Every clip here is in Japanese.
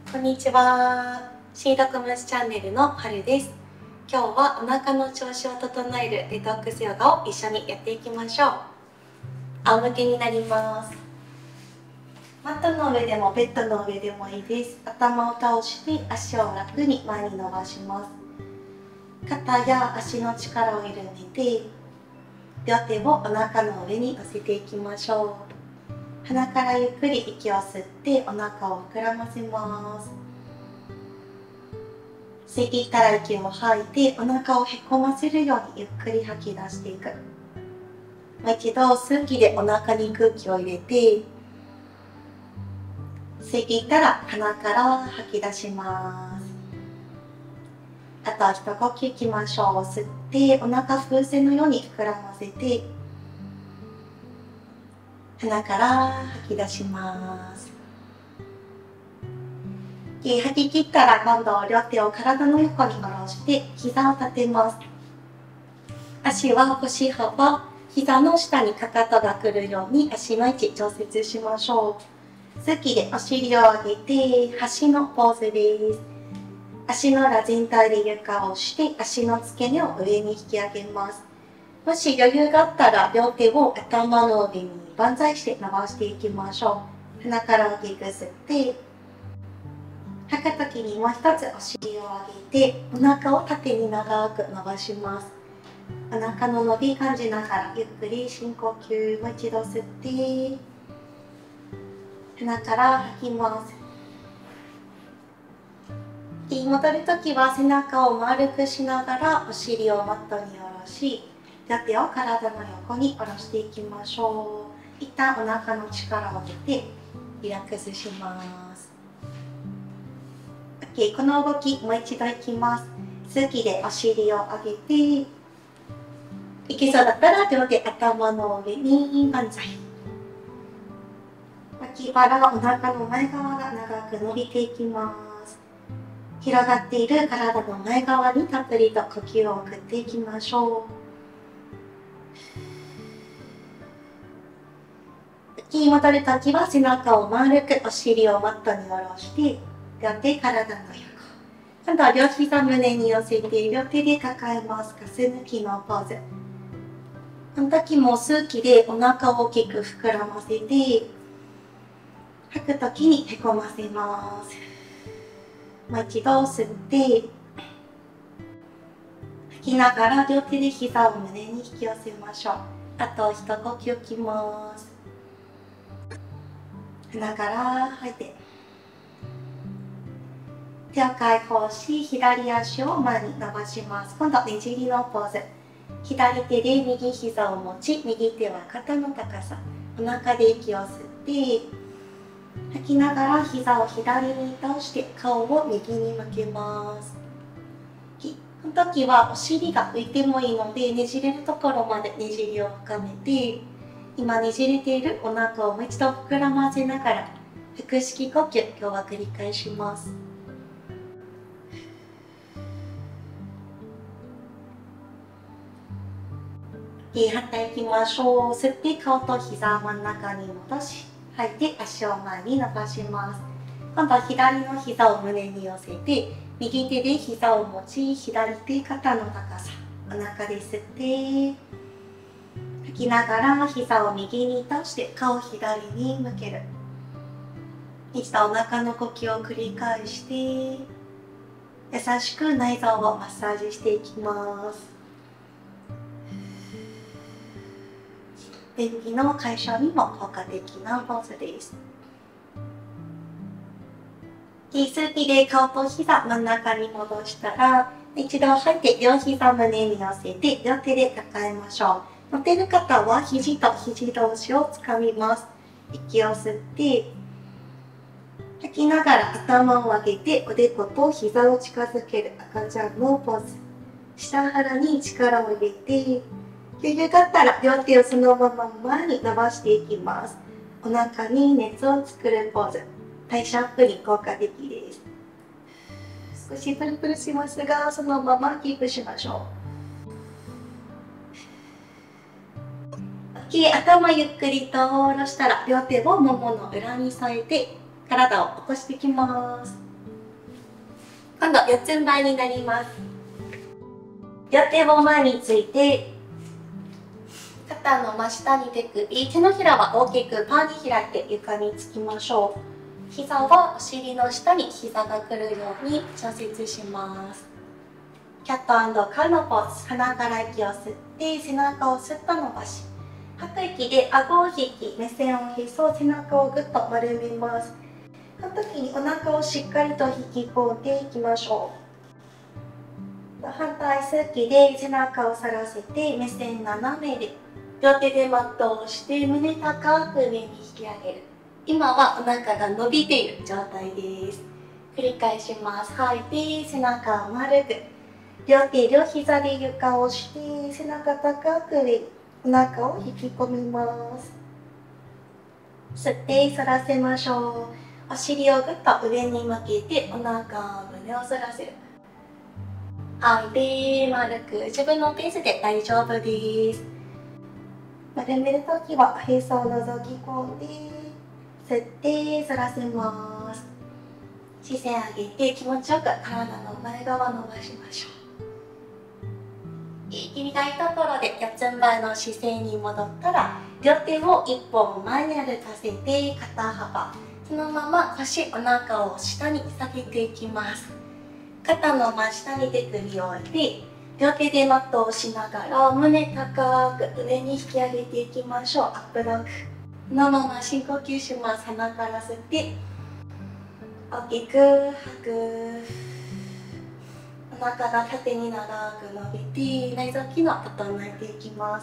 こんにちは。シードコムスチャンネルのはるです。今日はお腹の調子を整えるデトックスヨガを一緒にやっていきましょう。仰向けになります。マットの上でもベッドの上でもいいです。頭を倒して足を楽に前に伸ばします。肩や足の力を緩めて、両手をお腹の上に乗せていきましょう。鼻からゆっくり息を吸ってお腹を膨らませます。吸い切ったら息を吐いてお腹をへこませるようにゆっくり吐き出していく。もう一度吸う息でお腹に空気を入れて、吸い切ったら鼻から吐き出します。あと一呼吸いきましょう。吸ってお腹風船のように膨らませて、鼻から吐き出します。吐き切ったら今度両手を体の横に下ろして膝を立てます。足は腰幅、膝の下にかかとが来るように足の位置調節しましょう。吸う息でお尻を上げて橋のポーズです。足の裏全体で床を押して足の付け根を上に引き上げます。もし余裕があったら両手を頭の上に万歳して伸ばしていきましょう。鼻から大きく吸って吐くときにもう一つお尻を上げてお腹を縦に長く伸ばします。お腹の伸び感じながらゆっくり深呼吸。もう一度吸って鼻から吐きます。戻るときは背中を丸くしながらお尻をマットに下ろし、両手を体の横に下ろしていきましょう。一旦お腹の力を抜いてリラックスします。OK、この動きもう一度いきます。吸う息でお尻を上げて、いけそうだったら両手頭の上に万歳。脇腹、お腹の前側が長く伸びていきます。広がっている体の前側にたっぷりと呼吸を送っていきましょう。戻るときは背中を丸くお尻をマットに下ろして両手体の横。今度は両膝胸に寄せて両手で抱えます。ガス抜きのポーズ。この時も吸う息でお腹を大きく膨らませて吐くときにへこませます。もう一度吸って吐きながら両手で膝を胸に引き寄せましょう。あと一呼吸きます。鼻から吐いて手を解放し左足を前に伸ばします。今度ねじりのポーズ。左手で右膝を持ち、右手は肩の高さ。お腹で息を吸って吐きながら膝を左に倒して顔を右に向けます。この時はお尻が浮いてもいいのでねじれるところまでねじりを深めて、今ねじれているお腹をもう一度膨らませながら腹式呼吸、今日は繰り返します。反対いきましょう。吸って顔と膝真ん中に戻し、吐いて足を前に伸ばします。今度は左の膝を胸に寄せて右手で膝を持ち、左手肩の高さ。お腹で吸って吐きながら膝を右に倒して顔を左に向ける。一度お腹の呼吸を繰り返して優しく内臓をマッサージしていきます。便秘の解消にも効果的なポーズです。吸う息で顔と膝真ん中に戻したら、一度吐いて両膝胸に寄せて両手で抱えましょう。持てる方は肘と肘同士をつかみます。息を吸って吐きながら頭を上げておでこと膝を近づける赤ちゃんのポーズ。下腹に力を入れて余裕があったら両手をそのまま前に伸ばしていきます。お腹に熱を作るポーズ。代謝アップに効果的です。少しプルプルしますが、そのままキープしましょう。OK、頭ゆっくりと下ろしたら両手をももの裏に添えて体を起こしていきます。 今度四つん這いになります。両手を前について、肩の真下に手首、手のひらは大きくパーに開いて床につきましょう。膝はお尻の下に膝が来るように調節します。キャット&カウのポーズ。鼻から息を吸って背中をスッと伸ばし、吐く息で顎を引き、目線をへそ、背中をぐっと丸めます。この時にお腹をしっかりと引き込んでいきましょう。反対吸う息で背中を反らせて目線斜めで、両手でマットを押して胸高く上に引き上げる。今はお腹が伸びている状態です。繰り返します。吐いて背中を丸く、両手両膝で床を押して背中高く上にお腹を引き込みます。吸って反らせましょう。お尻をぐっと上に向けてお腹、胸を反らせる。吐いて丸く、自分のペースで大丈夫です。丸めるときはへそを覗き込んで吸って反らせます。視線上げて気持ちよく体の前側伸ばしましょう。息みたいところで四つん這いの姿勢に戻ったら、両手を一本前に歩かせて肩幅、そのまま腰、お腹を下に下げていきます。肩の真下に手首を置いて、両手でマットを押しながら胸高く上に引き上げていきましょう。アップドッグ。このまま深呼吸します。鼻から吸って大きく吐く。お腹が縦に長く伸びて内臓機能を整えていきます。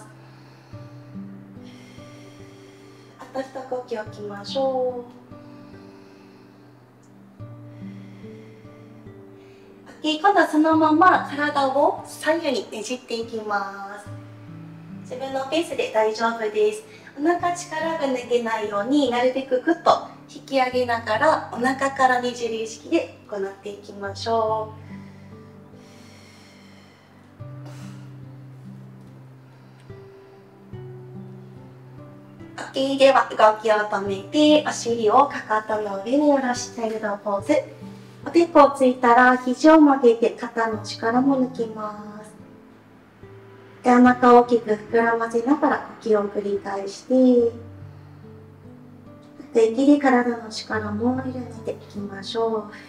あと一呼吸置きましょう。今度はそのまま体を左右にねじっていきます。自分のペースで大丈夫です。お腹力が抜けないようになるべくぐっと引き上げながらお腹からねじる意識で行っていきましょう。OK、では動きを止めてお尻をかかとの上に下ろしチャイルドポーズ。おでこをついたら肘を曲げて肩の力も抜きます。お腹を大きく膨らませながら呼吸を繰り返して、吐く息で体の力も緩めていきましょう。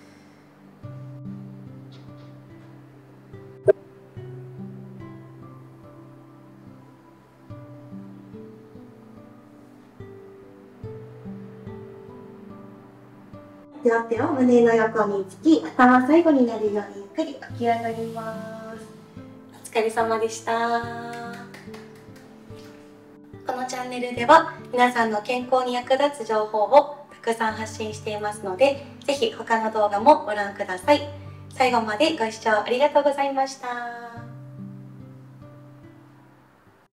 両手を胸の横につき、頭最後になるようにゆっくり起き上がります。お疲れ様でした。このチャンネルでは皆さんの健康に役立つ情報をたくさん発信していますので、ぜひ他の動画もご覧ください。最後までご視聴ありがとうございました。